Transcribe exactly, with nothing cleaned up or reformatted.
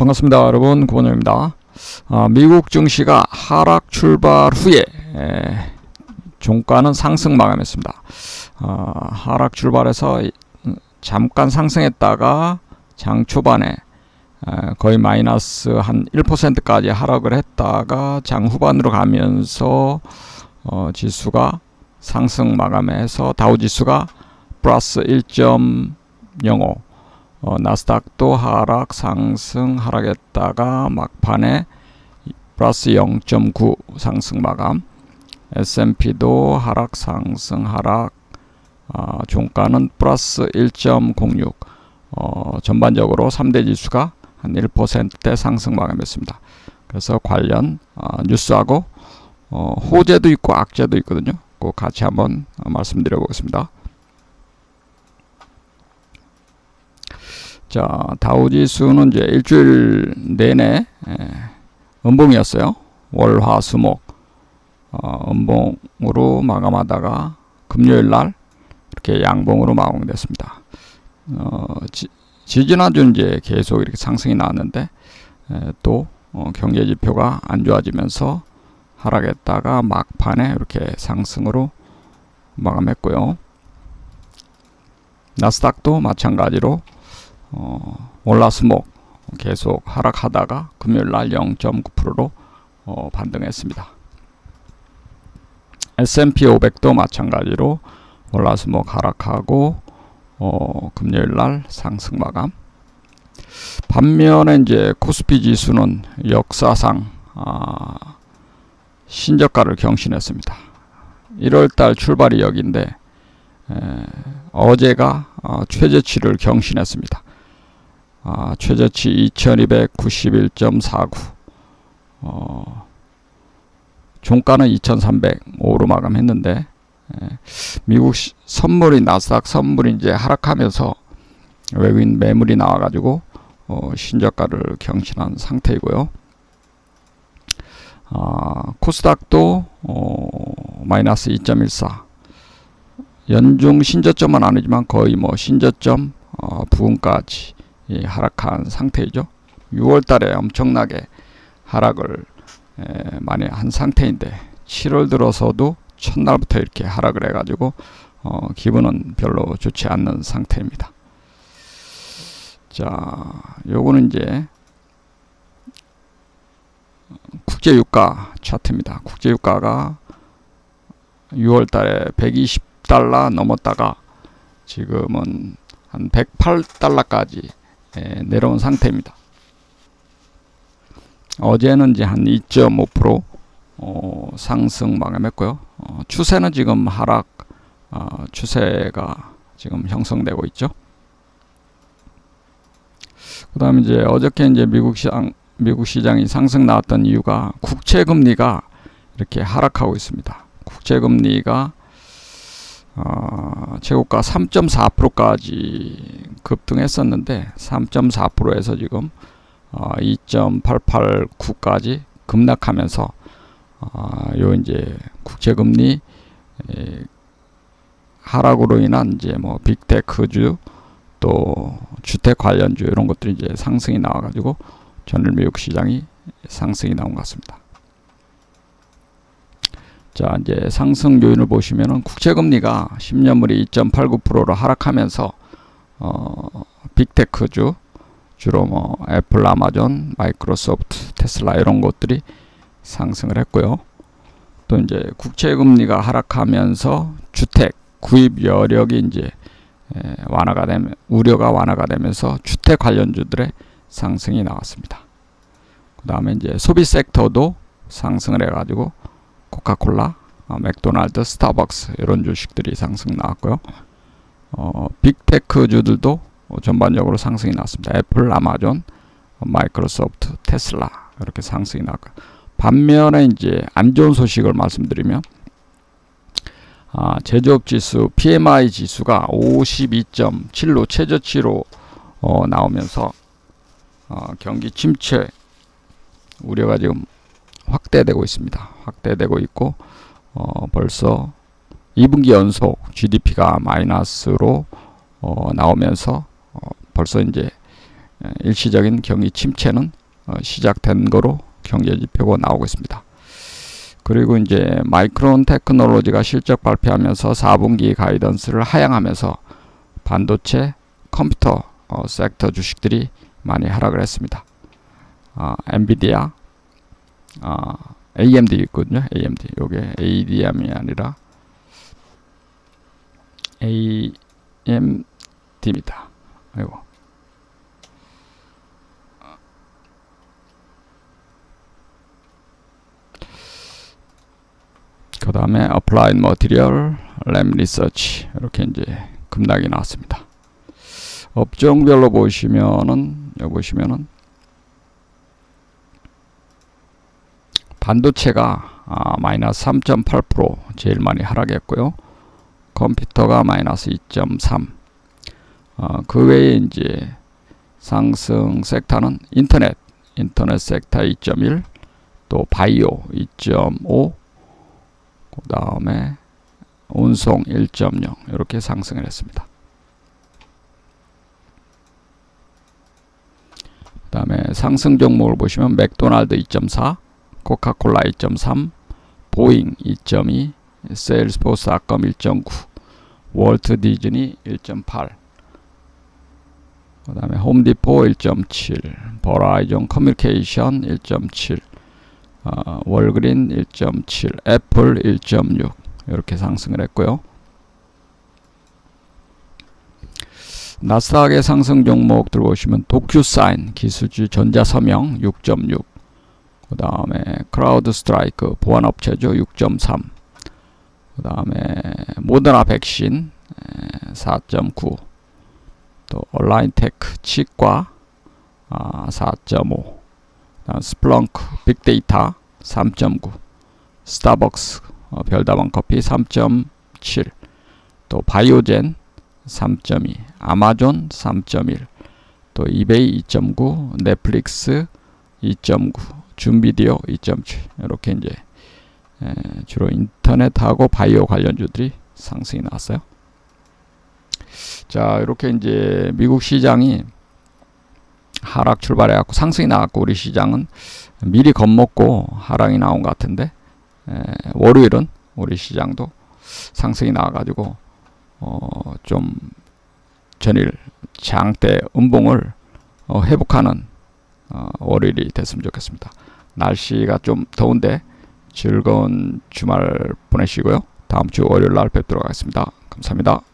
반갑습니다, 여러분. 구본영입니다. 어, 미국 증시가 하락 출발 후에 에, 종가는 상승 마감했습니다. 어, 하락 출발해서 잠깐 상승했다가 장 초반에 에, 거의 마이너스 한 일 퍼센트까지 하락을 했다가 장 후반으로 가면서 어, 지수가 상승 마감해서 다우지수가 플러스 일 점 영오, 어, 나스닥도 하락 상승 하락했다가 막판에 플러스 영 점 구 상승 마감, 에스 앤 피도 하락 상승 하락, 어, 종가는 플러스 일 점 공육, 어, 전반적으로 삼 대 지수가 한 일 퍼센트대 상승 마감했습니다. 그래서 관련 어, 뉴스하고 어, 호재도 있고 악재도 있거든요. 꼭 같이 한번 어, 말씀드려 보겠습니다. 자, 다우지수는 이제 일주일 내내 에, 음봉이었어요. 월, 화, 수, 목 어, 음봉으로 마감하다가 금요일 날 이렇게 양봉으로 마감됐습니다. 어, 지, 지지난주 이제 계속 이렇게 상승이 나왔는데 에, 또 어, 경제 지표가 안 좋아지면서 하락했다가 막판에 이렇게 상승으로 마감했고요. 나스닥도 마찬가지로 어, 월화수목 계속 하락하다가 금요일날 영 점 구 퍼센트로 어, 반등했습니다. 에스 앤 피 오백도 마찬가지로 월화수목 하락하고 어, 금요일날 상승 마감. 반면에 이제 코스피 지수는 역사상 아, 신저가를 경신했습니다. 일월달 출발이 여기인데 에, 어제가 어, 최저치를 경신했습니다. 아, 최저치 이천이백구십일 점 사구, 어, 종가는 이천삼백오로 마감했는데 에, 미국 시, 선물이 나스닥 선물이 이제 하락하면서 외국인 매물이 나와가지고 어, 신저가를 경신한 상태이고요. 아, 코스닥도 어, 마이너스 이 점 일사, 연중 신저점은 아니지만 거의 뭐 신저점 어, 부근까지 예, 하락한 상태이죠. 유월 달에 엄청나게 하락을 에, 많이 한 상태인데 칠월 들어서도 첫날부터 이렇게 하락을 해가지고 어, 기분은 별로 좋지 않는 상태입니다. 자, 요거는 이제 국제유가 차트입니다. 국제유가가 유월 달에 백이십 달러 넘었다가 지금은 한 백팔 달러까지 에, 내려온 상태입니다. 어제는 이제 한 이 점 오 퍼센트 어, 상승 마감했고요. 어, 추세는 지금 하락 어, 추세가 지금 형성되고 있죠. 그 다음에 이제 어저께 이제 미국 시장 미국 시장이 상승 나왔던 이유가 국채 금리가 이렇게 하락하고 있습니다. 국채 금리가 어, 최고가 삼 점 사 퍼센트까지 급등했었는데 삼 점 사 퍼센트에서 지금 어, 이 점 팔팔구까지 급락하면서 어, 요 이제 국채금리 에, 하락으로 인한 이제 뭐 빅테크주 또 주택 관련주 이런 것들이 이제 상승이 나와가지고 전일 미국 시장이 상승이 나온 것 같습니다. 자, 이제 상승 요인을 보시면은 국채금리가 십 년물이 이 점 팔구 퍼센트로 하락하면서 어, 빅테크주 주로 뭐 애플, 아마존, 마이크로소프트, 테슬라 이런 것들이 상승을 했고요. 또 이제 국채금리가 하락하면서 주택 구입 여력이 이제 에, 완화가 되면 우려가 완화가 되면서 주택 관련주들의 상승이 나왔습니다. 그 다음에 이제 소비 섹터도 상승을 해가지고 코카콜라, 어, 맥도날드, 스타벅스 이런 주식들이 상승 나왔고요. 어, 빅테크주들도 어, 전반적으로 상승이 나왔습니다. 애플, 아마존, 어, 마이크로소프트, 테슬라 이렇게 상승이 나왔고요. 반면에 이제 안 좋은 소식을 말씀드리면 아, 제조업 지수 피 엠 아이 지수가 오십이 점 칠로 최저치로 어, 나오면서 어, 경기 침체 우려가 지금 확대되고 있습니다. 확대되고 있고 어, 벌써 이 분기 연속 지 디 피가 마이너스로 어, 나오면서 어, 벌써 이제 일시적인 경기 침체는 어, 시작된 거로 경제지표가 나오고 있습니다. 그리고 이제 마이크론 테크놀로지가 실적 발표하면서 사 분기 가이던스를 하향하면서 반도체, 컴퓨터 어, 섹터 주식들이 많이 하락을 했습니다. 아, 엔비디아, 아, 에이엠디 있거든요. 에이엠디. 요게 에이디엠이 아니라 에이엠디입니다. 아이고. 그 다음에 Applied Material, 램 Research 이렇게 이제 급락이 나왔습니다. 업종별로 보시면은 여기 보시면은 반도체가 아, 마이너스 삼 점 팔 퍼센트 제일 많이 하락했고요. 컴퓨터가 마이너스 이 점 삼. 어, 그 외에 이제 상승 섹터는 인터넷, 인터넷 섹터 이 점 일, 또 바이오 이 점 오, 그 다음에 운송 일 점 영 이렇게 상승을 했습니다. 그 다음에 상승 종목을 보시면 맥도날드 이 점 사, 코카콜라 이 점 삼, 보잉 이 점 이, 세일스포스 닷컴 일 점 구, 월트 디즈니 일 점 팔, 그 다음에 홈디포 일 점 칠, 버라이전 커뮤니케이션 일 점 칠, 어, 월그린 일 점 칠, 애플 일 점 육 이렇게 상승을 했고요. 나스닥의 상승 종목들 보시면 도큐사인 기술주 전자서명 육 점 육, 그 다음에 크라우드 스트라이크 보안업체죠 육 점 삼, 그 다음에 모더나 백신 사 점 구, 또 온라인테크 치과 아, 사 점 오, 다음 스플렁크 빅데이터 삼 점 구, 스타벅스 어, 별다방 커피 삼 점 칠, 또 바이오젠 삼 점 이, 아마존 삼 점 일, 또 이베이 이 점 구, 넷플릭스 이 점 구, 줌비디오 이 점 칠 이렇게 이제 에, 주로 인터넷하고 바이오 관련주들이 상승이 나왔어요. 자, 이렇게 이제 미국 시장이 하락 출발해갖고 상승이 나왔고 우리 시장은 미리 겁먹고 하락이 나온 것 같은데 에, 월요일은 우리 시장도 상승이 나와가지고 어, 좀 전일 장대 음봉을 어, 회복하는 어, 월요일이 됐으면 좋겠습니다. 날씨가 좀 더운데 즐거운 주말 보내시고요. 다음 주 월요일 날 뵙도록 하겠습니다. 감사합니다.